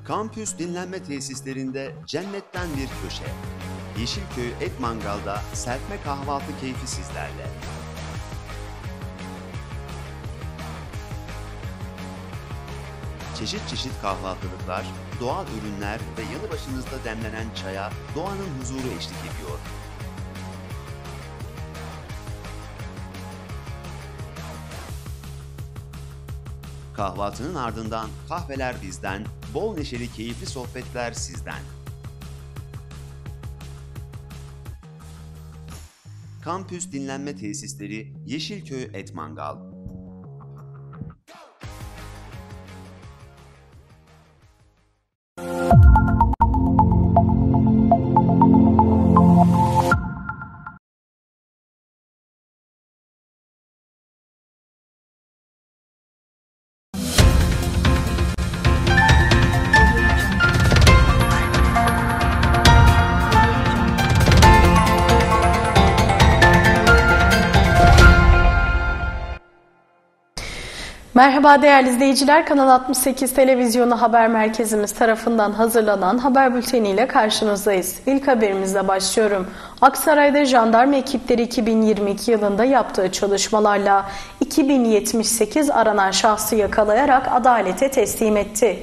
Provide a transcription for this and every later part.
Kampüs dinlenme tesislerinde cennetten bir köşe. Yeşilköy Et Mangal'da serpme kahvaltı keyfi sizlerle. Çeşit çeşit kahvaltılıklar, doğal ürünler ve yanı başınızda demlenen çaya doğanın huzuru eşlik ediyor. Kahvaltının ardından kahveler bizden, bol neşeli keyifli sohbetler sizden. Kampüs dinlenme tesisleri Yeşilköy Et Mangal. Merhaba değerli izleyiciler, Kanal 68 Televizyonu Haber Merkezimiz tarafından hazırlanan haber bülteniyle karşınızdayız. İlk haberimizle başlıyorum. Aksaray'da jandarma ekipleri 2022 yılında yaptığı çalışmalarla 2078 aranan şahsı yakalayarak adalete teslim etti.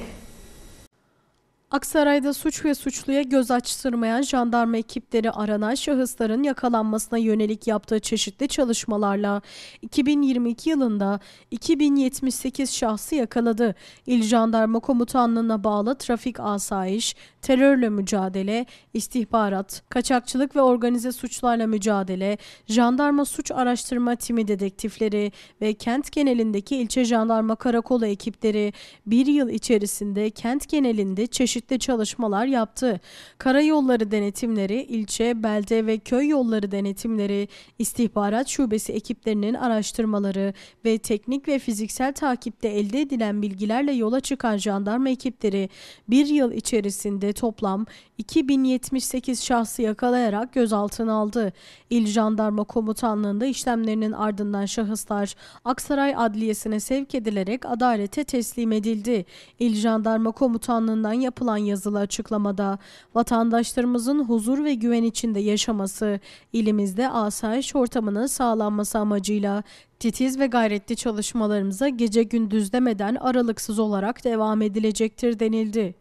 Aksaray'da suç ve suçluya göz açtırmayan jandarma ekipleri aranan şahısların yakalanmasına yönelik yaptığı çeşitli çalışmalarla 2022 yılında 2078 şahsı yakaladı. İl Jandarma Komutanlığı'na bağlı trafik asayiş, terörle mücadele, istihbarat, kaçakçılık ve organize suçlarla mücadele, jandarma suç araştırma timi dedektifleri ve kent genelindeki ilçe jandarma karakolu ekipleri bir yıl içerisinde kent genelinde çeşitli çalışmalar yaptı. Karayolları denetimleri, ilçe, belde ve köy yolları denetimleri, istihbarat şubesi ekiplerinin araştırmaları ve teknik ve fiziksel takipte elde edilen bilgilerle yola çıkan jandarma ekipleri bir yıl içerisinde toplam 2078 şahsı yakalayarak gözaltına aldı. İl Jandarma Komutanlığı'nda işlemlerinin ardından şahıslar Aksaray Adliyesi'ne sevk edilerek adalete teslim edildi. İl Jandarma Komutanlığı'ndan yapılan yazılı açıklamada vatandaşlarımızın huzur ve güven içinde yaşaması, ilimizde asayiş ortamının sağlanması amacıyla titiz ve gayretli çalışmalarımıza gece gündüz demeden aralıksız olarak devam edilecektir denildi.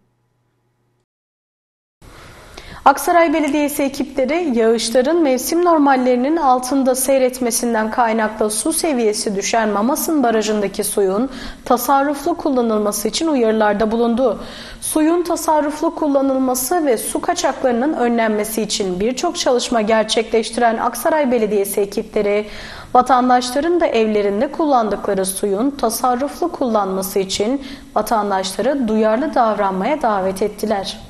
Aksaray Belediyesi ekipleri yağışların mevsim normallerinin altında seyretmesinden kaynaklı su seviyesi düşen Mamasın Barajı'ndaki suyun tasarruflu kullanılması için uyarılarda bulundu. Suyun tasarruflu kullanılması ve su kaçaklarının önlenmesi için birçok çalışma gerçekleştiren Aksaray Belediyesi ekipleri, vatandaşların da evlerinde kullandıkları suyun tasarruflu kullanması için vatandaşları duyarlı davranmaya davet ettiler.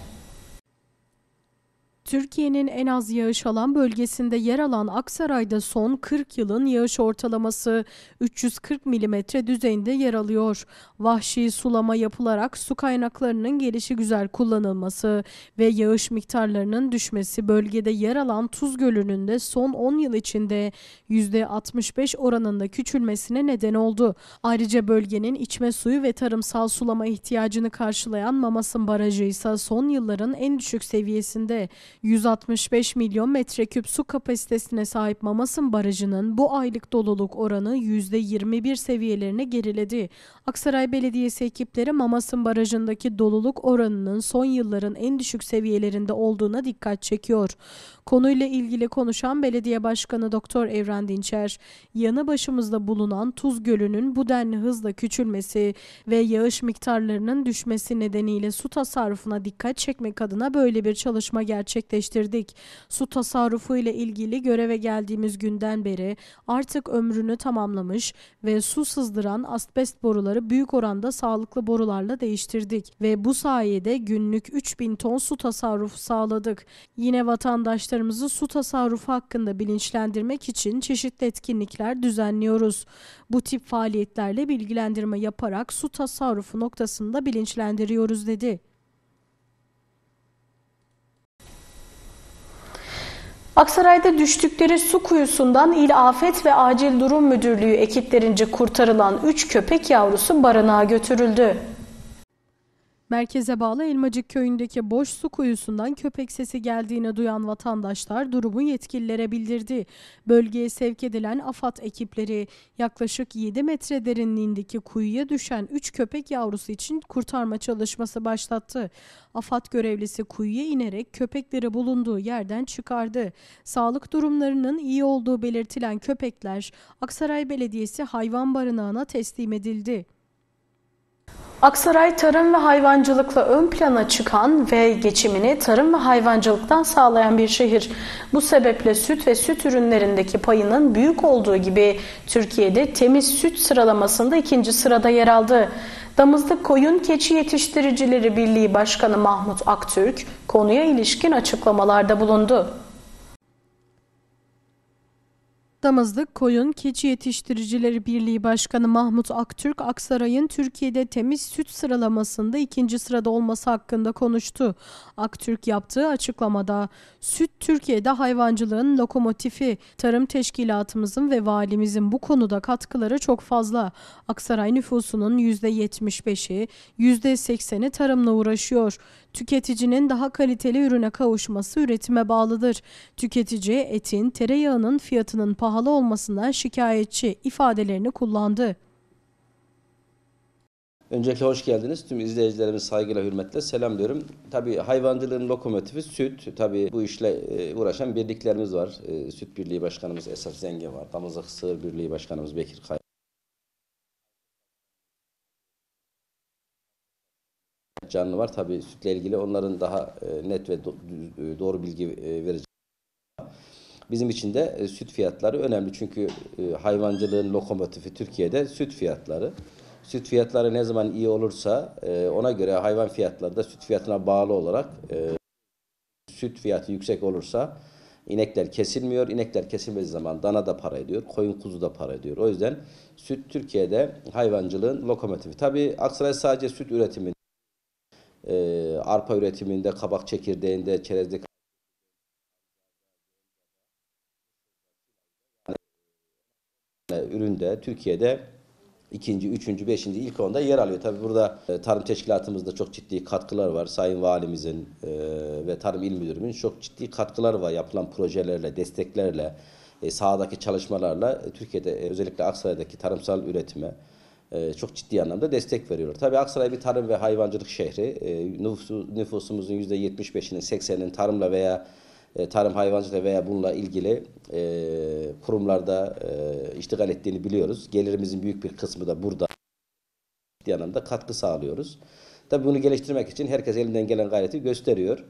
Türkiye'nin en az yağış alan bölgesinde yer alan Aksaray'da son 40 yılın yağış ortalaması 340 mm düzeyinde yer alıyor. Vahşi sulama yapılarak su kaynaklarının gelişigüzel kullanılması ve yağış miktarlarının düşmesi bölgede yer alan Tuz Gölü'nün de son 10 yıl içinde %65 oranında küçülmesine neden oldu. Ayrıca bölgenin içme suyu ve tarımsal sulama ihtiyacını karşılayan Mamasın Barajı ise son yılların en düşük seviyesinde. 165 milyon metreküp su kapasitesine sahip Mamasın Barajı'nın bu aylık doluluk oranı %21 seviyelerine geriledi. Aksaray Belediyesi ekipleri Mamasın Barajı'ndaki doluluk oranının son yılların en düşük seviyelerinde olduğuna dikkat çekiyor. Konuyla ilgili konuşan Belediye Başkanı Doktor Evren Dinçer, yanı başımızda bulunan Tuz Gölü'nün bu denli hızla küçülmesi ve yağış miktarlarının düşmesi nedeniyle su tasarrufuna dikkat çekmek adına böyle bir çalışma gerçekleştirdik. Su tasarrufu ile ilgili göreve geldiğimiz günden beri artık ömrünü tamamlamış ve su sızdıran asbest boruları büyük oranda sağlıklı borularla değiştirdik ve bu sayede günlük 3000 ton su tasarrufu sağladık. Yine vatandaşlarımızı su tasarrufu hakkında bilinçlendirmek için çeşitli etkinlikler düzenliyoruz. Bu tip faaliyetlerle bilgilendirme yaparak su tasarrufu noktasında bilinçlendiriyoruz dedi. Aksaray'da düştükleri su kuyusundan İl Afet ve Acil Durum Müdürlüğü ekiplerince kurtarılan 3 köpek yavrusu barınağa götürüldü. Merkeze bağlı Elmacık köyündeki boş su kuyusundan köpek sesi geldiğini duyan vatandaşlar durumu yetkililere bildirdi. Bölgeye sevk edilen AFAD ekipleri yaklaşık 7 metre derinliğindeki kuyuya düşen 3 köpek yavrusu için kurtarma çalışması başlattı. AFAD görevlisi kuyuya inerek köpekleri bulunduğu yerden çıkardı. Sağlık durumlarının iyi olduğu belirtilen köpekler Aksaray Belediyesi Hayvan Barınağı'na teslim edildi. Aksaray tarım ve hayvancılıkla ön plana çıkan ve geçimini tarım ve hayvancılıktan sağlayan bir şehir. Bu sebeple süt ve süt ürünlerindeki payının büyük olduğu gibi Türkiye'de temiz süt sıralamasında 2. sırada yer aldı. Damızlık Koyun Keçi Yetiştiricileri Birliği Başkanı Mahmut Aktürk konuya ilişkin açıklamalarda bulundu. Damızlık Koyun Keçi Yetiştiricileri Birliği Başkanı Mahmut Aktürk, Aksaray'ın Türkiye'de temiz süt sıralamasında 2. sırada olması hakkında konuştu. Aktürk yaptığı açıklamada, süt Türkiye'de hayvancılığın lokomotifi, tarım teşkilatımızın ve valimizin bu konuda katkıları çok fazla. Aksaray nüfusunun %75'i, %80'i tarımla uğraşıyor. Tüketicinin daha kaliteli ürüne kavuşması üretime bağlıdır. Tüketici etin, tereyağının fiyatının pahalı olmasından şikayetçi ifadelerini kullandı. Öncelikle hoş geldiniz. Tüm izleyicilerimizi saygıyla, hürmetle selamlıyorum. Tabii hayvancılığın lokomotifi süt. Tabii bu işle uğraşan birliklerimiz var. Süt Birliği Başkanımız Esat Zengin var. Damızlık Sığır Birliği Başkanımız Bekir Kaya. Canlı var. Tabii sütle ilgili onların daha net ve doğru bilgi verecek. Bizim için de süt fiyatları önemli. Çünkü hayvancılığın lokomotifi Türkiye'de süt fiyatları. Süt fiyatları ne zaman iyi olursa ona göre hayvan fiyatları da süt fiyatına bağlı olarak süt fiyatı yüksek olursa inekler kesilmiyor. İnekler kesilmediği zaman dana da para ediyor, koyun kuzu da para ediyor. O yüzden süt Türkiye'de hayvancılığın lokomotifi. Tabii Aksaray sadece süt üretiminde, arpa üretiminde, kabak çekirdeğinde, çerezlik üründe Türkiye'de 2., 3., 5. ilk 10'da yer alıyor. Tabii burada tarım teşkilatımızda çok ciddi katkılar var. Sayın Valimizin ve Tarım İl Müdürümün çok ciddi katkıları var. Yapılan projelerle, desteklerle, sahadaki çalışmalarla Türkiye'de özellikle Aksaray'daki tarımsal üretime çok ciddi anlamda destek veriyorlar. Tabii Aksaray bir tarım ve hayvancılık şehri. Nüfusumuzun %75'inin 80'inin tarımla veya tarım hayvancılığı veya bununla ilgili kurumlarda iştigal ettiğini biliyoruz. Gelirimizin büyük bir kısmı da burada ciddi anlamda katkı sağlıyoruz. Tabii bunu geliştirmek için herkes elinden gelen gayreti gösteriyor.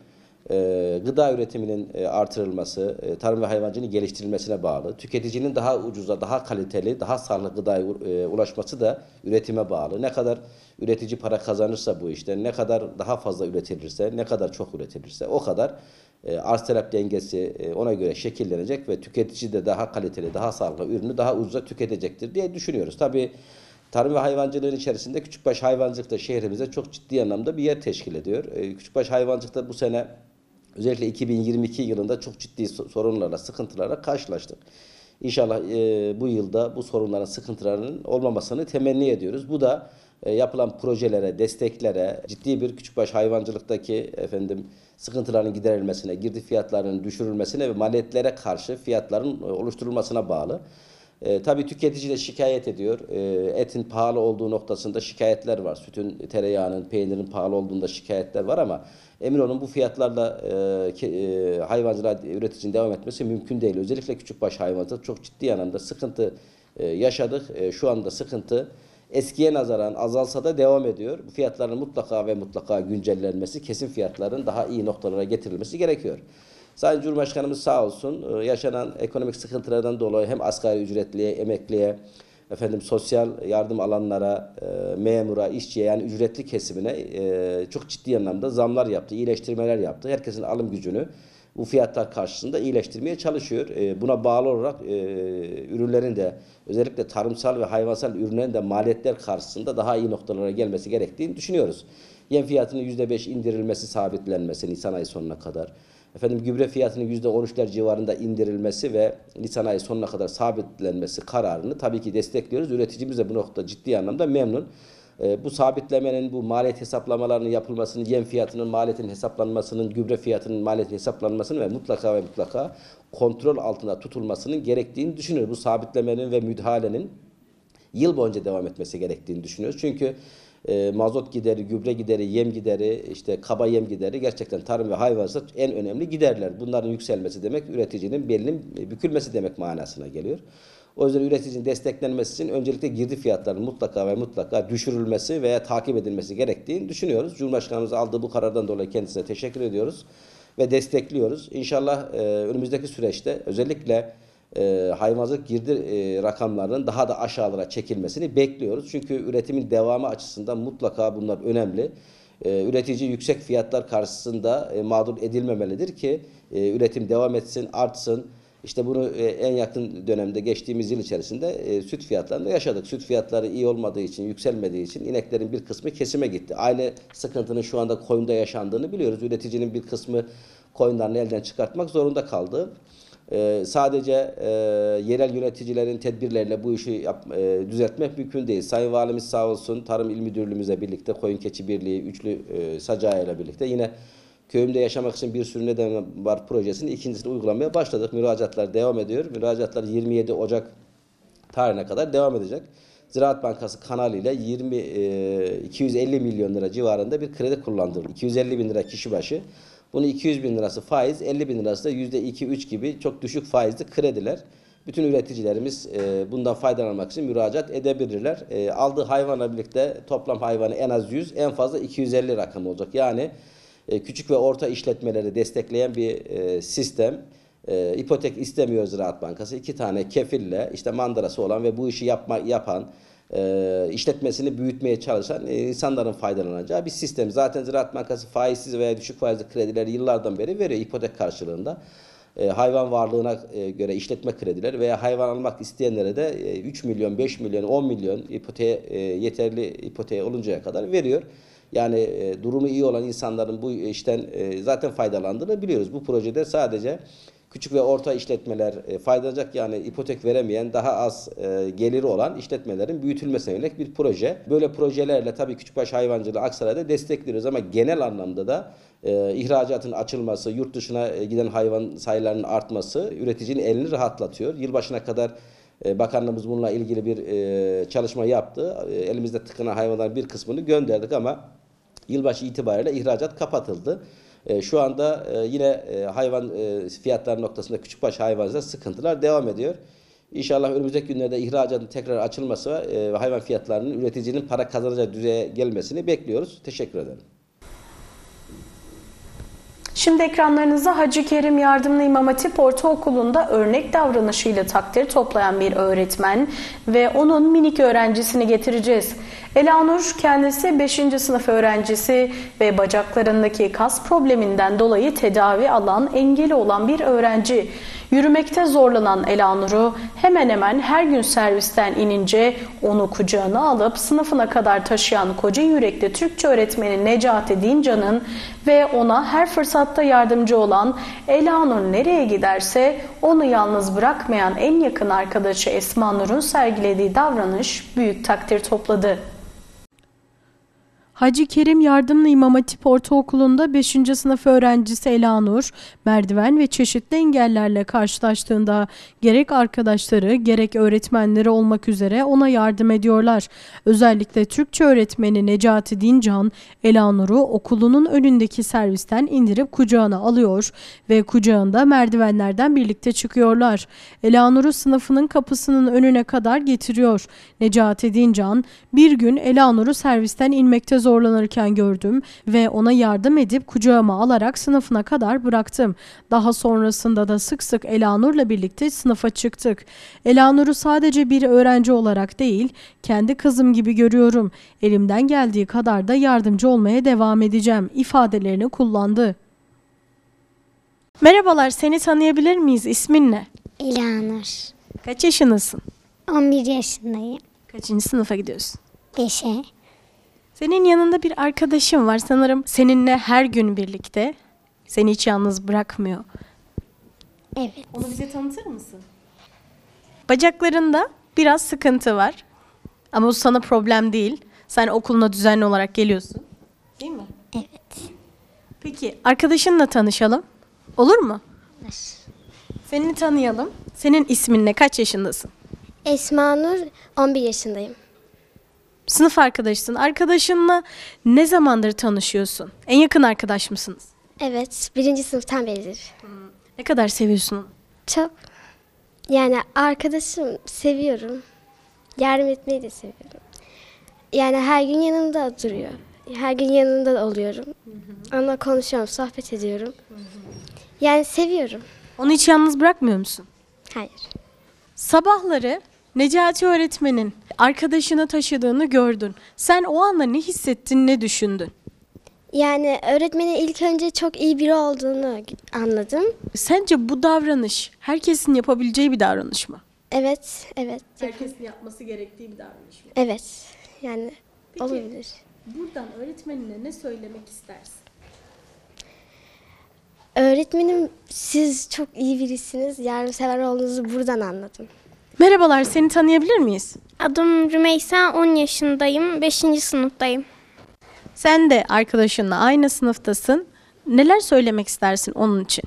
Gıda üretiminin artırılması, tarım ve hayvancılığın geliştirilmesine bağlı. Tüketicinin daha ucuza, daha kaliteli, daha sağlıklı gıdaya ulaşması da üretime bağlı. Ne kadar üretici para kazanırsa bu işte, ne kadar daha fazla üretilirse, ne kadar çok üretilirse o kadar arz talep dengesi ona göre şekillenecek ve tüketici de daha kaliteli, daha sağlıklı ürünü daha ucuza tüketecektir diye düşünüyoruz. Tabii tarım ve hayvancılığın içerisinde küçükbaş hayvancılık da şehrimize çok ciddi anlamda bir yer teşkil ediyor. Küçükbaş hayvancılıkta bu sene özellikle 2022 yılında çok ciddi sorunlarla, sıkıntılarla karşılaştık. İnşallah bu yılda bu sorunların, sıkıntılarının olmamasını temenni ediyoruz. Bu da yapılan projelere, desteklere, ciddi bir küçükbaş hayvancılıktaki sıkıntıların giderilmesine, girdi fiyatlarının düşürülmesine ve maliyetlere karşı fiyatların oluşturulmasına bağlı. Tabii tüketici de şikayet ediyor. Etin pahalı olduğu noktasında şikayetler var. Sütün, tereyağının, peynirin pahalı olduğunda şikayetler var ama emin olun bu fiyatlarla hayvancılığa, üreticinin devam etmesi mümkün değil. Özellikle küçükbaş hayvancılık çok ciddi anlamda sıkıntı yaşadık. Şu anda sıkıntı eskiye nazaran azalsa da devam ediyor. Bu fiyatların mutlaka ve mutlaka güncellenmesi, kesim fiyatların daha iyi noktalara getirilmesi gerekiyor. Sayın Cumhurbaşkanımız sağ olsun yaşanan ekonomik sıkıntılardan dolayı hem asgari ücretliye, emekliye, sosyal yardım alanlara, memura, işçiye yani ücretli kesimine çok ciddi anlamda zamlar yaptı, iyileştirmeler yaptı. Herkesin alım gücünü bu fiyatlar karşısında iyileştirmeye çalışıyor. Buna bağlı olarak ürünlerin de özellikle tarımsal ve hayvansal ürünlerin de maliyetler karşısında daha iyi noktalara gelmesi gerektiğini düşünüyoruz. Yem fiyatının %5 indirilmesi, sabitlenmesi Nisan ayı sonuna kadar. Gübre fiyatının %13'ler civarında indirilmesi ve Nisan ayı sonuna kadar sabitlenmesi kararını tabii ki destekliyoruz. Üreticimiz de bu noktada ciddi anlamda memnun. Bu sabitlemenin, bu maliyet hesaplamalarının yapılmasının, yem fiyatının maliyetinin hesaplanmasının, gübre fiyatının maliyetinin hesaplanmasının ve mutlaka kontrol altında tutulmasının gerektiğini düşünüyoruz. Bu sabitlemenin ve müdahalenin yıl boyunca devam etmesi gerektiğini düşünüyoruz. Çünkü mazot gideri, gübre gideri, yem gideri, işte kaba yem gideri gerçekten tarım ve hayvancılık en önemli giderler. Bunların yükselmesi demek üreticinin belinin bükülmesi demek manasına geliyor. O yüzden üreticinin desteklenmesi için öncelikle girdi fiyatlarının mutlaka düşürülmesi veya takip edilmesi gerektiğini düşünüyoruz. Cumhurbaşkanımız aldığı bu karardan dolayı kendisine teşekkür ediyoruz ve destekliyoruz. İnşallah önümüzdeki süreçte özellikle hayvancılık girdi rakamlarının daha da aşağılara çekilmesini bekliyoruz. Çünkü üretimin devamı açısından mutlaka bunlar önemli. Üretici yüksek fiyatlar karşısında mağdur edilmemelidir ki üretim devam etsin, artsın. İşte bunu en yakın dönemde geçtiğimiz yıl içerisinde süt fiyatlarında yaşadık. Süt fiyatları iyi olmadığı için, yükselmediği için ineklerin bir kısmı kesime gitti. Aile sıkıntının şu anda koyunda yaşandığını biliyoruz. Üreticinin bir kısmı koyunlarını elden çıkartmak zorunda kaldı. Sadece yerel yöneticilerin tedbirleriyle bu işi düzeltmek mümkün değil. Sayın Valimiz sağ olsun Tarım İl Müdürlüğümüzle birlikte Koyun Keçi Birliği, Üçlü Sacağı ile birlikte yine köyümde yaşamak için bir sürü neden var projesinin ikincisini uygulamaya başladık. Müracaatlar devam ediyor. Müracaatlar 27 Ocak tarihine kadar devam edecek. Ziraat Bankası kanalıyla 250 milyon lira civarında bir kredi kullandırıldı. 250 bin lira kişi başı. Bunun 200 bin lirası faiz, 50 bin lirası da %2-3 gibi çok düşük faizli krediler. Bütün üreticilerimiz bundan faydalanmak için müracaat edebilirler. Aldığı hayvanla birlikte toplam hayvanı en az 100, en fazla 250 rakam olacak. Yani küçük ve orta işletmeleri destekleyen bir sistem. İpotek istemiyor Ziraat Bankası. 2 tane kefille, işte mandırası olan ve bu işi yapan, işletmesini büyütmeye çalışan insanların faydalanacağı bir sistem. Zaten Ziraat Bankası faizsiz veya düşük faizli kredileri yıllardan beri veriyor ipotek karşılığında. Hayvan varlığına göre işletme kredileri veya hayvan almak isteyenlere de 3 milyon, 5 milyon, 10 milyon yeterli ipoteğe oluncaya kadar veriyor. Yani durumu iyi olan insanların bu işten zaten faydalandığını biliyoruz. Bu projede sadece küçük ve orta işletmeler faydalanacak, yani ipotek veremeyen, daha az geliri olan işletmelerin büyütülmesine yönelik bir proje. Böyle projelerle tabii küçükbaş hayvancılığı Aksaray'da destekliyoruz ama genel anlamda da ihracatın açılması, yurt dışına giden hayvan sayılarının artması üreticinin elini rahatlatıyor. Yılbaşına kadar bakanlığımız bununla ilgili bir çalışma yaptı. Elimizde tıkanan hayvanların bir kısmını gönderdik ama yılbaşı itibariyle ihracat kapatıldı. Şu anda yine hayvan fiyatları noktasında küçükbaş hayvancılıkta sıkıntılar devam ediyor. İnşallah önümüzdeki günlerde ihracatın tekrar açılması ve hayvan fiyatlarının üreticinin para kazanacağı düzeye gelmesini bekliyoruz. Teşekkür ederim. Şimdi ekranlarınıza Hacı Kerim Yardımlı İmam Hatip Ortaokulu'nda örnek davranışıyla takdir toplayan bir öğretmen ve onun minik öğrencisini getireceğiz. Elanur kendisi 5. sınıf öğrencisi ve bacaklarındaki kas probleminden dolayı tedavi alan, engeli olan bir öğrenci. Yürümekte zorlanan Elanur'u hemen hemen her gün servisten inince onu kucağına alıp sınıfına kadar taşıyan koca yürekli Türkçe öğretmeni Necati Dincan'ın ve ona her fırsatta yardımcı olan, Elanur nereye giderse onu yalnız bırakmayan en yakın arkadaşı Esma Nur'un sergilediği davranış büyük takdir topladı. Hacı Kerim Yardımlı İmam Hatip Ortaokulu'nda 5. sınıf öğrencisi Elanur, merdiven ve çeşitli engellerle karşılaştığında gerek arkadaşları gerek öğretmenleri olmak üzere ona yardım ediyorlar. Özellikle Türkçe öğretmeni Necati Dincan, Elanur'u okulunun önündeki servisten indirip kucağına alıyor ve kucağında merdivenlerden birlikte çıkıyorlar. Elanur'u sınıfının kapısının önüne kadar getiriyor. Necati Dincan, bir gün Elanur'u servisten inmekte zorlanırken gördüm ve ona yardım edip kucağıma alarak sınıfına kadar bıraktım. Daha sonrasında da sık sık Elanur'la birlikte sınıfa çıktık. Elanur'u sadece bir öğrenci olarak değil, kendi kızım gibi görüyorum. Elimden geldiği kadar da yardımcı olmaya devam edeceğim ifadelerini kullandı. Merhabalar, seni tanıyabilir miyiz? İsmin ne? Elanur. Kaç yaşındasın? 11 yaşındayım. Kaçıncı sınıfa gidiyorsun? 5'e. Senin yanında bir arkadaşın var sanırım, seninle her gün birlikte. Seni hiç yalnız bırakmıyor. Evet. Onu bize tanıtır mısın? Bacaklarında biraz sıkıntı var. Ama bu sana problem değil. Sen okuluna düzenli olarak geliyorsun. Değil mi? Evet. Peki arkadaşınla tanışalım. Olur mu? Seni tanıyalım. Senin ismin ne? Kaç yaşındasın? Esma Nur, 11 yaşındayım. Sınıf arkadaşısın. Arkadaşınla ne zamandır tanışıyorsun? En yakın arkadaş mısınız? Evet, 1. sınıftan beridir. Ne kadar seviyorsun onu? Çok, yani arkadaşım seviyorum. Yardım etmeyi de seviyorum. Yani her gün yanımda duruyor. Her gün yanında oluyorum. Onunla konuşuyorum, sohbet ediyorum. Yani seviyorum. Onu hiç yalnız bırakmıyor musun? Hayır. Sabahları Necati öğretmenin arkadaşını taşıdığını gördün. Sen o anda ne hissettin, ne düşündün? Yani öğretmenin ilk önce çok iyi biri olduğunu anladım. Sence bu davranış herkesin yapabileceği bir davranış mı? Evet, evet, Herkesin yapması gerektiği bir davranış mı? evet. Yani Peki. olabilir. Buradan öğretmenine ne söylemek istersin? Öğretmenim, siz çok iyi birisiniz. Yardımsever olduğunuzu buradan anladım. Merhabalar, seni tanıyabilir miyiz? Adım Rümeysa, 10 yaşındayım, 5. sınıftayım. Sen de arkadaşınla aynı sınıftasın. Neler söylemek istersin onun için?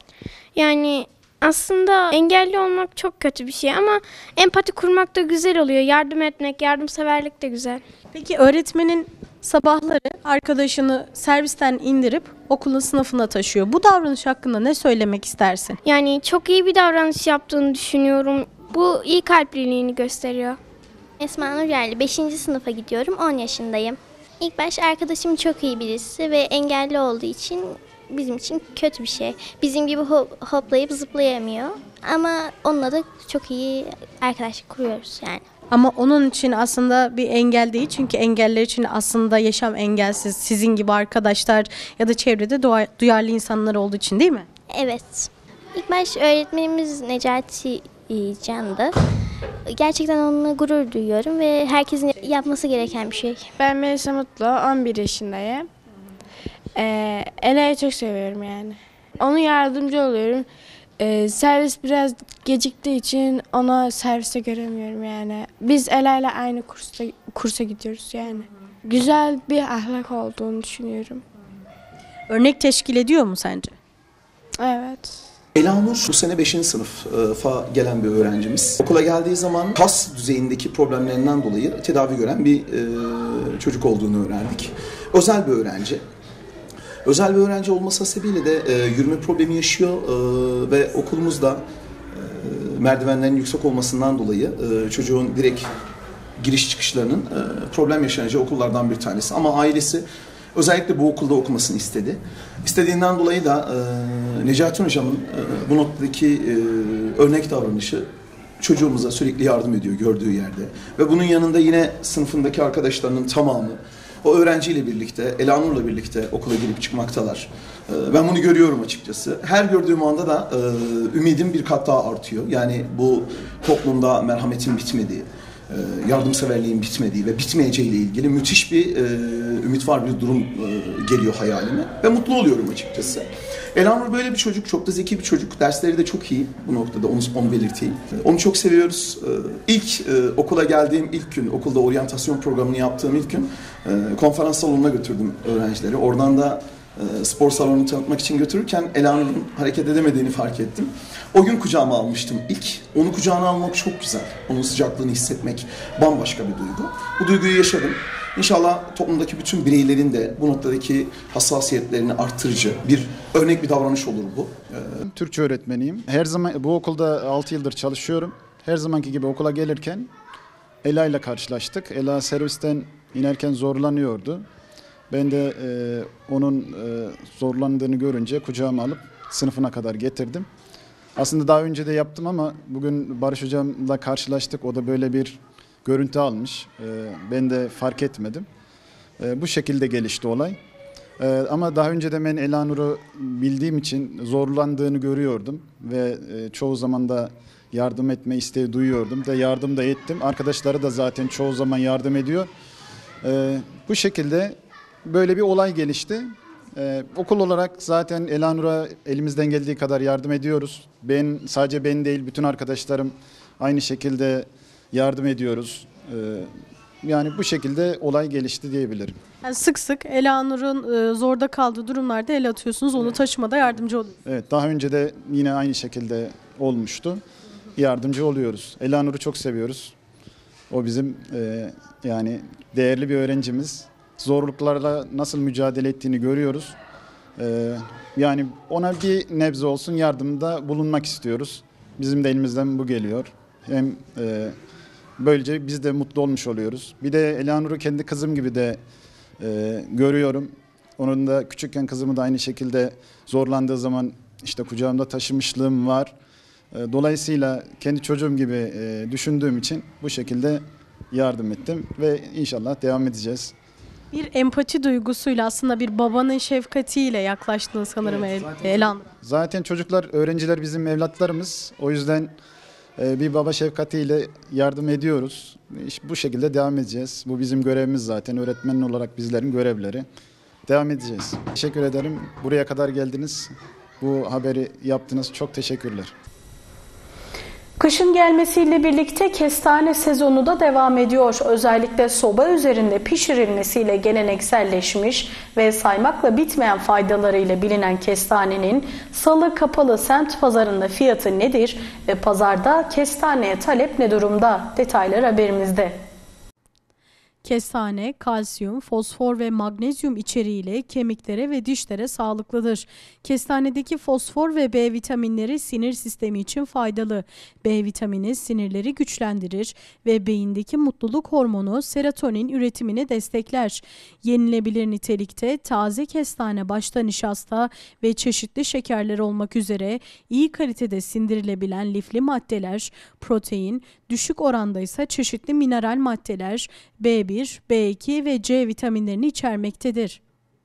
Yani aslında engelli olmak çok kötü bir şey ama empati kurmak da güzel oluyor. Yardım etmek, yardımseverlik de güzel. Peki öğretmenin sabahları arkadaşını servisten indirip okulun sınıfına taşıyor. Bu davranış hakkında ne söylemek istersin? Yani çok iyi bir davranış yaptığını düşünüyorum. Bu iyi kalpliliğini gösteriyor. Esma Nur Yerli, 5. sınıfa gidiyorum, 10 yaşındayım. İlk baş arkadaşım çok iyi birisi ve engelli olduğu için bizim için kötü bir şey. Bizim gibi hoplayıp zıplayamıyor ama onunla da çok iyi arkadaşlık kuruyoruz yani. Ama onun için aslında bir engel değil. Çünkü engeller için aslında yaşam engelsiz. Sizin gibi arkadaşlar ya da çevrede duyarlı insanlar olduğu için, değil mi? Evet. İlk baş öğretmenimiz Necati Can'dı. Gerçekten onunla gurur duyuyorum ve herkesin yapması gereken bir şey. Ben Melisa Mutlu, 11 yaşındayım. Ela'yı çok seviyorum yani. Onun yardımcı oluyorum. Servis biraz geciktiği için ona serviste göremiyorum yani. Biz Ela'yla aynı kursa gidiyoruz yani. Güzel bir ahlak olduğunu düşünüyorum. Örnek teşkil ediyor mu sence? Evet. Elanur bu sene 5. sınıfa gelen bir öğrencimiz. Okula geldiği zaman kas düzeyindeki problemlerinden dolayı tedavi gören bir çocuk olduğunu öğrendik. Özel bir öğrenci. Özel bir öğrenci olması sebebiyle de yürüme problemi yaşıyor ve okulumuzda merdivenlerin yüksek olmasından dolayı çocuğun direkt giriş çıkışlarının problem yaşanacağı okullardan bir tanesi. Ama ailesi özellikle bu okulda okumasını istedi. İstediğinden dolayı da Necati Hocam'ın bu noktadaki örnek davranışı çocuğumuza sürekli yardım ediyor gördüğü yerde. Ve bunun yanında yine sınıfındaki arkadaşlarının tamamı o öğrenciyle birlikte, Elanur'la birlikte okula girip çıkmaktalar. Ben bunu görüyorum açıkçası. Her gördüğüm anda da ümidim bir kat daha artıyor. Yani bu toplumda merhametin bitmediği, yardımseverliğin bitmediği ve bitmeyeceğiyle ilgili müthiş bir ümit var bir durum geliyor hayalime. Ve mutlu oluyorum açıkçası. Elanur böyle bir çocuk, çok da zeki bir çocuk. Dersleri de çok iyi bu noktada, onu belirteyim. Onu çok seviyoruz. İlk okula geldiğim ilk gün, okulda oryantasyon programını yaptığım ilk gün konferans salonuna götürdüm öğrencileri. Oradan da spor salonunu tanıtmak için götürürken Elanur'un hareket edemediğini fark ettim. O gün kucağıma almıştım ilk. Onu kucağına almak çok güzel. Onun sıcaklığını hissetmek bambaşka bir duygu. Bu duyguyu yaşadım. İnşallah toplumdaki bütün bireylerin de bu noktadaki hassasiyetlerini artırıcı bir örnek bir davranış olur bu. Türkçe öğretmeniyim. Her zaman bu okulda 6 yıldır çalışıyorum. Her zamanki gibi okula gelirken Ela ile karşılaştık. Ela servisten inerken zorlanıyordu. Ben de onun zorlandığını görünce kucağıma alıp sınıfına kadar getirdim. Aslında daha önce de yaptım ama bugün Barış Hocam'la karşılaştık. O da böyle bir görüntü almış. Ben de fark etmedim. Bu şekilde gelişti olay. Ama daha önce de ben Elanur'u bildiğim için zorlandığını görüyordum. Ve çoğu zaman da yardım etme isteği duyuyordum. Ve yardım da ettim. Arkadaşları da zaten çoğu zaman yardım ediyor. Bu şekilde böyle bir olay gelişti. Okul olarak zaten Elanur'a elimizden geldiği kadar yardım ediyoruz. Sadece ben değil, bütün arkadaşlarım aynı şekilde yardım ediyoruz. Yani bu şekilde olay gelişti diyebilirim. Yani sık sık Elanur'un zorda kaldığı durumlarda el atıyorsunuz, onu taşımada yardımcı oluyorsunuz. Evet, daha önce de yine aynı şekilde olmuştu. Yardımcı oluyoruz. Elanur'u çok seviyoruz. O bizim yani değerli bir öğrencimiz. Zorluklarla nasıl mücadele ettiğini görüyoruz. Yani ona bir nebze olsun yardımda bulunmak istiyoruz. Bizim de elimizden bu geliyor. Hem böylece biz de mutlu olmuş oluyoruz. Bir de Elanur'u kendi kızım gibi de görüyorum. Onun da küçükken kızımı da aynı şekilde zorlandığı zaman işte kucağımda taşımışlığım var. Dolayısıyla kendi çocuğum gibi düşündüğüm için bu şekilde yardım ettim ve inşallah devam edeceğiz. Bir empati duygusuyla, aslında bir babanın şefkatiyle yaklaştınız sanırım Elanur. Zaten çocuklar, öğrenciler bizim evlatlarımız. O yüzden bir baba şefkatiyle yardım ediyoruz. İşte bu şekilde devam edeceğiz. Bu bizim görevimiz zaten. Öğretmen olarak bizlerin görevleri. Devam edeceğiz. Teşekkür ederim. Buraya kadar geldiniz. Bu haberi yaptınız. Çok teşekkürler. Kışın gelmesiyle birlikte kestane sezonu da devam ediyor. Özellikle soba üzerinde pişirilmesiyle gelenekselleşmiş ve saymakla bitmeyen faydalarıyla bilinen kestanenin Salı Kapalı Semt Pazarı'nda fiyatı nedir ve pazarda kestaneye talep ne durumda? Detaylar haberimizde. Kestane, kalsiyum, fosfor ve magnezyum içeriğiyle kemiklere ve dişlere sağlıklıdır. Kestanedeki fosfor ve B vitaminleri sinir sistemi için faydalı. B vitamini sinirleri güçlendirir ve beyindeki mutluluk hormonu serotonin üretimini destekler. Yenilebilir nitelikte taze kestane başta nişasta ve çeşitli şekerler olmak üzere iyi kalitede sindirilebilen lifli maddeler, protein, düşük oranda ise çeşitli mineral maddeler, B1, B2 ve C vitaminlerini içermektedir.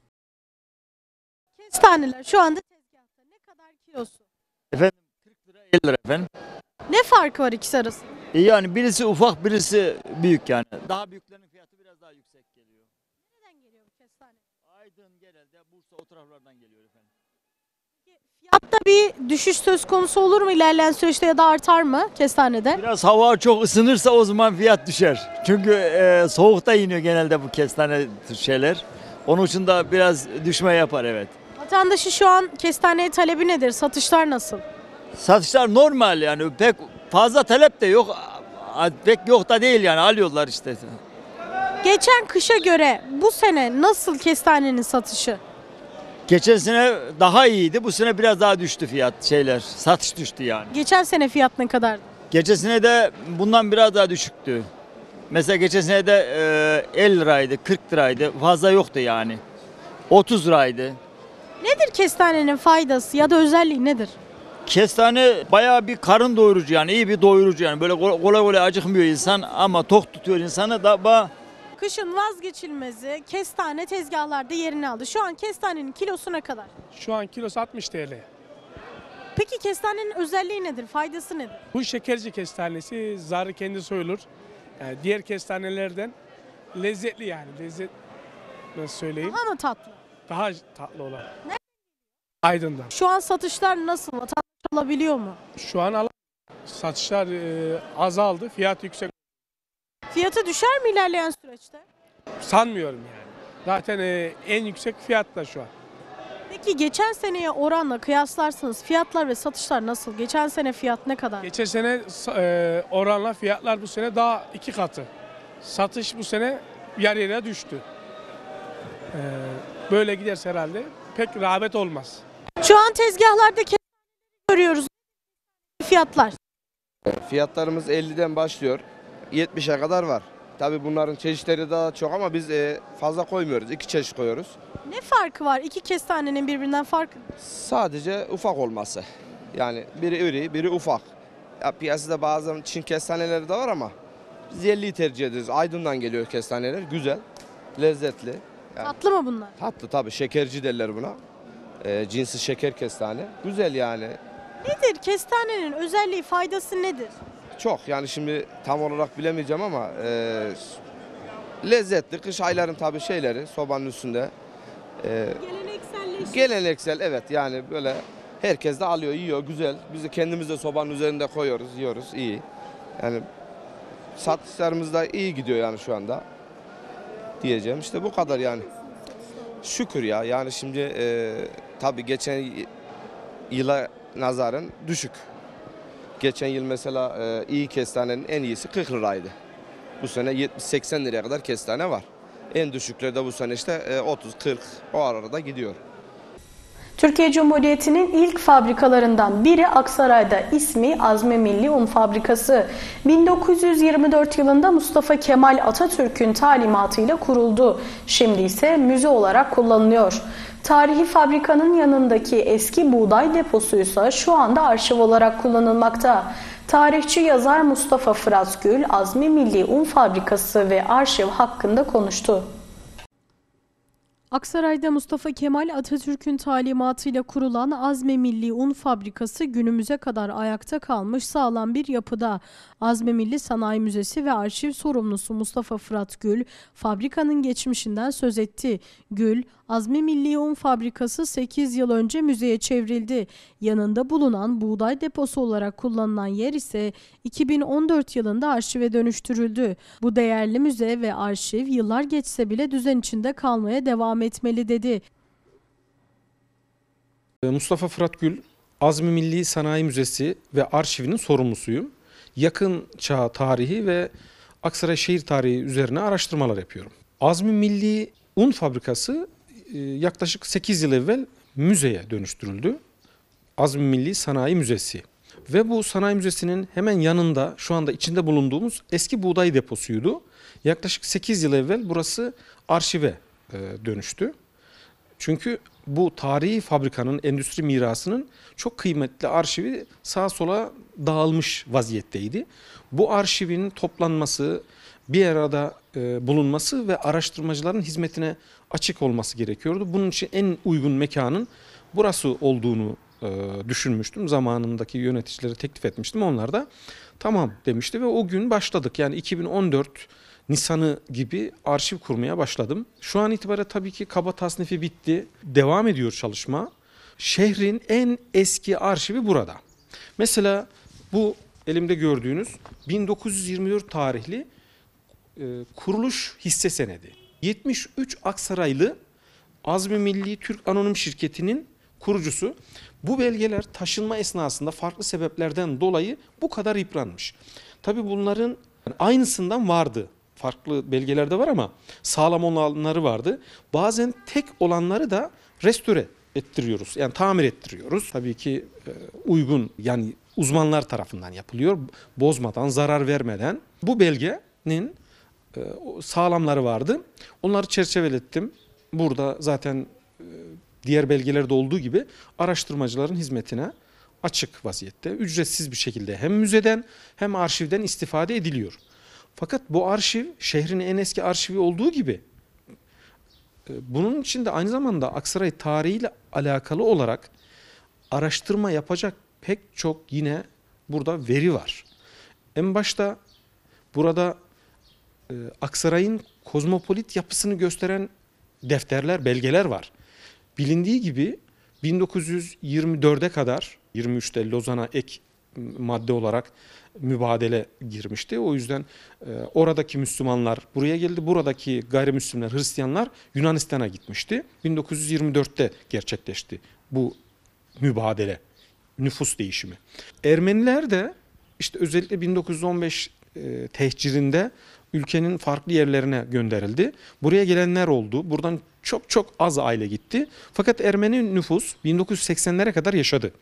Kestaneler şu anda tezgahta. Ne kadar kilosu? Efendim 40 lira 50 lira efendim. Ne farkı var ikisi arasında? Yani birisi ufak birisi büyük yani. Daha büyüklerin fiyatı biraz daha yüksek geliyor. Nereden geliyor bu kestane? Aydın genelde Bursa o taraflardan geliyor efendim. Fiyatta bir düşüş söz konusu olur mu ilerleyen süreçte ya da artar mı kestanede? Biraz hava çok ısınırsa o zaman fiyat düşer. Çünkü soğukta iniyor genelde bu kestane şeyler. Onun için de biraz düşme yapar evet. Vatandaşın şu an kestaneye talebi nedir? Satışlar nasıl? Satışlar normal yani pek fazla talep de yok. Pek yok da değil yani alıyorlar işte. Geçen kışa göre bu sene nasıl kestanenin satışı? Geçen sene daha iyiydi. Bu sene biraz daha düştü fiyat şeyler. Satış düştü yani. Geçen sene fiyat ne kadardı? Geçen sene de bundan biraz daha düşüktü. Mesela geçen sene de 50 liraydı, 40 liraydı. Fazla yoktu yani. 30 liraydı. Nedir kestanenin faydası ya da özelliği nedir? Kestane bayağı bir karın doyurucu yani. İyi bir doyurucu yani. Böyle kolay kolay acıkmıyor insan ama tok tutuyor insanı da. Kışın vazgeçilmezi kestane tezgahlarda yerini aldı. Şu an kestanenin kilosu ne kadar? Şu an kilosu 60 TL. Peki kestanenin özelliği nedir? Faydası nedir? Bu şekerci kestanesi, zarı kendi soyulur. Yani diğer kestanelerden lezzetli yani. Lezzet nasıl söyleyeyim? Daha mı tatlı? Daha tatlı olan. Aydın'dan. Şu an satışlar nasıl? Vatandaş alabiliyor mu? Şu an satışlar azaldı. Fiyat yüksek. Fiyatı düşer mi ilerleyen süreçte? Sanmıyorum yani. Zaten en yüksek fiyatta şu an. Peki geçen seneye oranla kıyaslarsanız fiyatlar ve satışlar nasıl? Geçen sene fiyat ne kadar? Geçen sene oranla fiyatlar bu sene daha 2 katı. Satış bu sene yarıya düştü. Böyle giderse herhalde pek rağbet olmaz. Şu an tezgahlarda görüyoruz fiyatlar. Fiyatlarımız 50'den başlıyor. 70'e kadar var. Tabii bunların çeşitleri daha çok ama biz fazla koymuyoruz. 2 çeşit koyuyoruz. Ne farkı var? İki kestanenin birbirinden farkı? Sadece ufak olması. Yani biri iri, biri ufak. Ya piyasada bazen Çin kestaneleri de var ama biz yerliyi tercih ediyoruz. Aydın'dan geliyor kestaneler. Güzel, lezzetli. Yani Tatlı mı bunlar? tatlı tabii. Şekerci derler buna. Cinsi şeker kestane. Güzel yani. Nedir? Kestanenin özelliği, faydası nedir? Çok yani şimdi tam olarak bilemeyeceğim ama lezzetli. Kış ayların tabii şeyleri sobanın üstünde. Geleneksel evet yani böyle herkes de alıyor yiyor güzel. Biz de kendimiz de sobanın üzerinde koyuyoruz yiyoruz iyi. Yani Satışlarımız da iyi gidiyor yani şu anda. Diyeceğim işte bu kadar yani. Şükür ya yani şimdi tabii geçen yıla nazaran düşük. Geçen yıl mesela iyi kestanenin en iyisi 40 liraydı. Bu sene 70-80 liraya kadar kestane var. En düşükleri de bu sene işte 30-40 o arada gidiyor. Türkiye Cumhuriyeti'nin ilk fabrikalarından biri Aksaray'da, ismi Azmi Milli Un Fabrikası. 1924 yılında Mustafa Kemal Atatürk'ün talimatıyla kuruldu. Şimdi ise müze olarak kullanılıyor. Tarihi fabrikanın yanındaki eski buğday deposuysa şu anda arşiv olarak kullanılmakta. Tarihçi yazar Mustafa Fırat Gül, Azmi Milli Un Fabrikası ve arşiv hakkında konuştu. Aksaray'da Mustafa Kemal Atatürk'ün talimatıyla kurulan Azmi Milli Un Fabrikası günümüze kadar ayakta kalmış sağlam bir yapıda. Azmi Milli Sanayi Müzesi ve arşiv sorumlusu Mustafa Fırat Gül, fabrikanın geçmişinden söz etti. Gül, Azmi Milli Un Fabrikası 8 yıl önce müzeye çevrildi. Yanında bulunan buğday deposu olarak kullanılan yer ise 2014 yılında arşive dönüştürüldü. Bu değerli müze ve arşiv yıllar geçse bile düzen içinde kalmaya devam etmeli dedi. Mustafa Fırat Gül, Azmi Milli Sanayi Müzesi ve arşivinin sorumlusuyum. Yakın çağ tarihi ve Aksaray şehir tarihi üzerine araştırmalar yapıyorum. Azmi Milli Un Fabrikası yaklaşık 8 yıl evvel müzeye dönüştürüldü. Azmi Milli Sanayi Müzesi. Ve bu sanayi müzesinin hemen yanında şu anda içinde bulunduğumuz eski buğday deposuydu. Yaklaşık 8 yıl evvel burası arşive dönüştü. Çünkü bu tarihi fabrikanın, endüstri mirasının çok kıymetli arşivi sağa sola dağılmış vaziyetteydi. Bu arşivin toplanması, bir arada bulunması ve araştırmacıların hizmetine açık olması gerekiyordu. Bunun için en uygun mekanın burası olduğunu düşünmüştüm. Zamanındaki yöneticilere teklif etmiştim. Onlar da tamam demişti ve o gün başladık. Yani 2014 Nisan'ı gibi arşiv kurmaya başladım. Şu an itibariyle tabii ki kaba tasnifi bitti. Devam ediyor çalışma. Şehrin en eski arşivi burada. Mesela bu elimde gördüğünüz 1924 tarihli kuruluş hisse senedi. 73 Aksaraylı Azmi Milli Türk Anonim Şirketi'nin kurucusu. Bu belgeler taşınma esnasında farklı sebeplerden dolayı bu kadar yıpranmış. Tabii bunların aynısından vardı. Farklı belgelerde var ama sağlam olanları vardı. Bazen tek olanları da restore ettiriyoruz. Yani tamir ettiriyoruz. Tabii ki uygun yani uzmanlar tarafından yapılıyor. Bozmadan, zarar vermeden. Bu belgenin sağlamları vardı. Onları çerçevelettim. Burada zaten diğer belgelerde olduğu gibi araştırmacıların hizmetine açık vaziyette. Ücretsiz bir şekilde hem müzeden hem arşivden istifade ediliyor. Fakat bu arşiv şehrin en eski arşivi olduğu gibi bunun için de aynı zamanda Aksaray tarihiyle alakalı olarak araştırma yapacak pek çok yine burada veri var. En başta burada Aksaray'ın kozmopolit yapısını gösteren defterler, belgeler var. Bilindiği gibi 1924'e kadar 23'te Lozan'a ek madde olarak mübadele girmişti. O yüzden oradaki Müslümanlar buraya geldi. Buradaki gayrimüslimler, Hristiyanlar Yunanistan'a gitmişti. 1924'te gerçekleşti bu mübadele, nüfus değişimi. Ermeniler de işte özellikle 1915 tehcirinde ülkenin farklı yerlerine gönderildi. Buraya gelenler oldu. Buradan çok az aile gitti. Fakat Ermeni nüfus 1980'lere kadar yaşadı.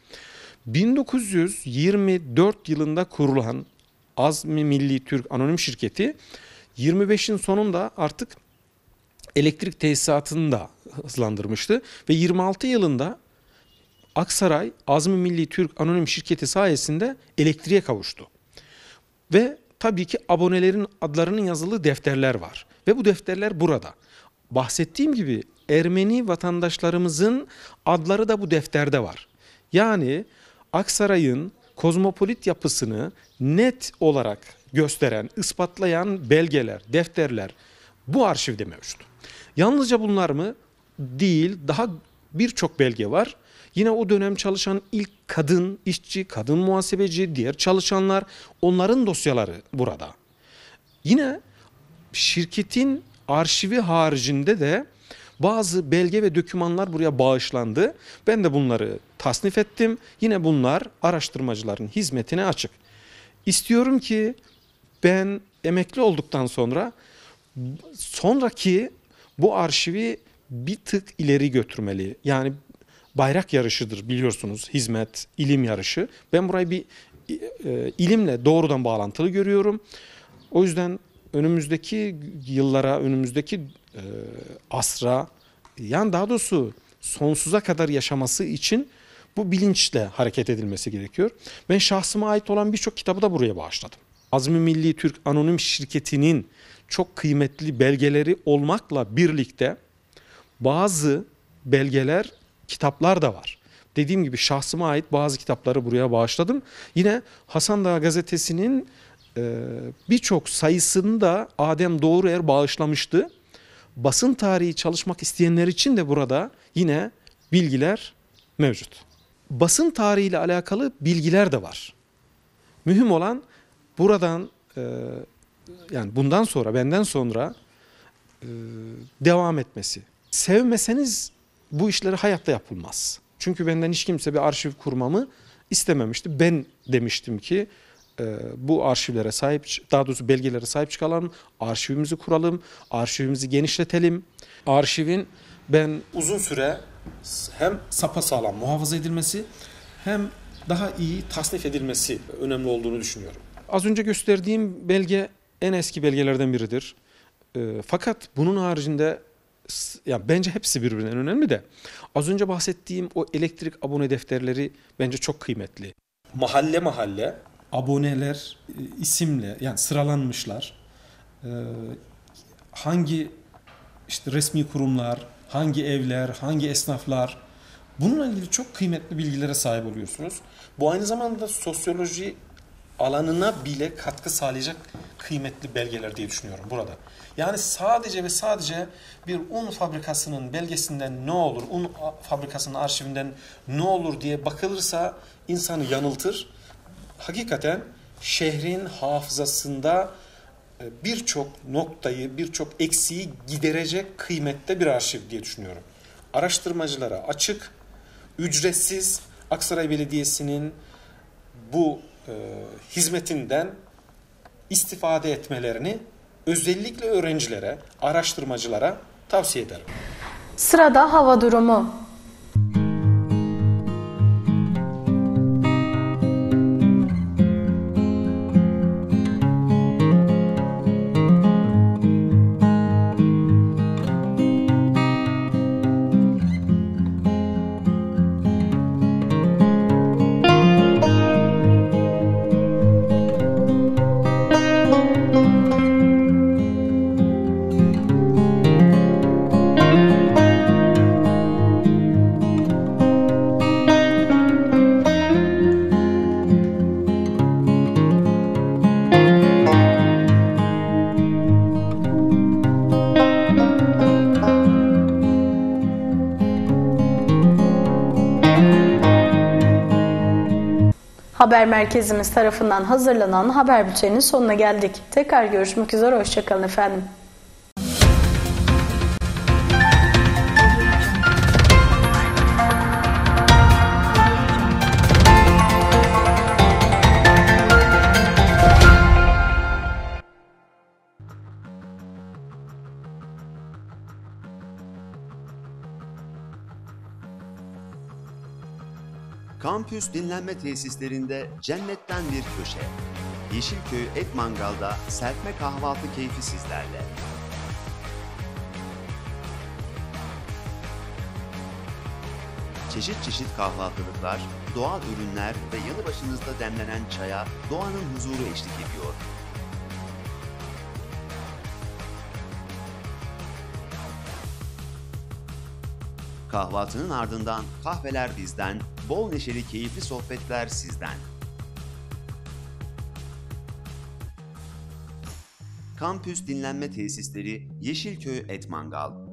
1924 yılında kurulan Azmi Milli Türk Anonim Şirketi 25'in sonunda artık elektrik tesisatını da hızlandırmıştı ve 26 yılında Aksaray Azmi Milli Türk Anonim Şirketi sayesinde elektriğe kavuştu. Ve tabii ki abonelerin adlarının yazılı defterler var ve bu defterler burada. Bahsettiğim gibi Ermeni vatandaşlarımızın adları da bu defterde var. Yani Aksaray'ın kozmopolit yapısını net olarak gösteren, ispatlayan belgeler, defterler bu arşivde mevcut. Yalnızca bunlar mı? Değil, daha birçok belge var. Yine o dönem çalışan ilk kadın işçi, kadın muhasebeci, diğer çalışanlar, onların dosyaları burada. Yine şirketin arşivi haricinde de bazı belge ve dokümanlar buraya bağışlandı. Ben de bunları tasnif ettim. Yine bunlar araştırmacıların hizmetine açık. İstiyorum ki ben emekli olduktan sonra sonraki bu arşivi bir tık ileri götürmeli. Yani bayrak yarışıdır biliyorsunuz, hizmet, ilim yarışı. Ben burayı bir ilimle doğrudan bağlantılı görüyorum. O yüzden önümüzdeki yıllara, önümüzdeki asra, yani daha doğrusu sonsuza kadar yaşaması için bu bilinçle hareket edilmesi gerekiyor. Ben şahsıma ait olan birçok kitabı da buraya bağışladım. Azmi Milli Türk Anonim Şirketi'nin çok kıymetli belgeleri olmakla birlikte bazı belgeler, kitaplar da var. Dediğim gibi şahsıma ait bazı kitapları buraya bağışladım. Yine Hasan Dağı Gazetesi'nin birçok sayısını da Adem Doğruer bağışlamıştı. Basın tarihi çalışmak isteyenler için de burada yine bilgiler mevcut. Basın tarihiyle alakalı bilgiler de var. Mühim olan buradan yani bundan sonra, benden sonra devam etmesi. Sevmeseniz bu işleri hayatta yapılmaz. Çünkü benden hiç kimse bir arşiv kurmamı istememişti. Ben demiştim ki bu arşivlere sahip, daha doğrusu belgelere sahip çıkalım, arşivimizi kuralım, arşivimizi genişletelim. Arşivin ben uzun süre hem sapasağlam muhafaza edilmesi hem daha iyi tasnif edilmesi önemli olduğunu düşünüyorum. Az önce gösterdiğim belge en eski belgelerden biridir. Fakat bunun haricinde ya bence hepsi birbirinden önemli de az önce bahsettiğim o elektrik abone defterleri bence çok kıymetli. Mahalle mahalle aboneler isimle yani sıralanmışlar. Hangi işte resmi kurumlar, hangi evler, hangi esnaflar, bununla ilgili çok kıymetli bilgilere sahip oluyorsunuz. Bu aynı zamanda sosyoloji alanına bile katkı sağlayacak kıymetli belgeler diye düşünüyorum burada. Yani sadece ve sadece bir un fabrikasının belgesinden ne olur, un fabrikasının arşivinden ne olur diye bakılırsa insanı yanıltır. Hakikaten şehrin hafızasında birçok noktayı, birçok eksiği giderecek kıymette bir arşiv diye düşünüyorum. Araştırmacılara açık, ücretsiz, Aksaray Belediyesi'nin bu hizmetinden istifade etmelerini özellikle öğrencilere, araştırmacılara tavsiye ederim. Sırada hava durumu. Haber merkezimiz tarafından hazırlanan haber bülteninin sonuna geldik. Tekrar görüşmek üzere, hoşçakalın efendim. Kampüs dinlenme tesislerinde cennetten bir köşe. Yeşilköy Et Mangal'da serpme kahvaltı keyfi sizlerle. Çeşit çeşit kahvaltılıklar, doğal ürünler ve yanı başınızda demlenen çaya doğanın huzuru eşlik ediyor. Kahvaltının ardından kahveler bizden, bol neşeli keyifli sohbetler sizden. Kampüs dinlenme tesisleri Yeşilköy Et Mangal.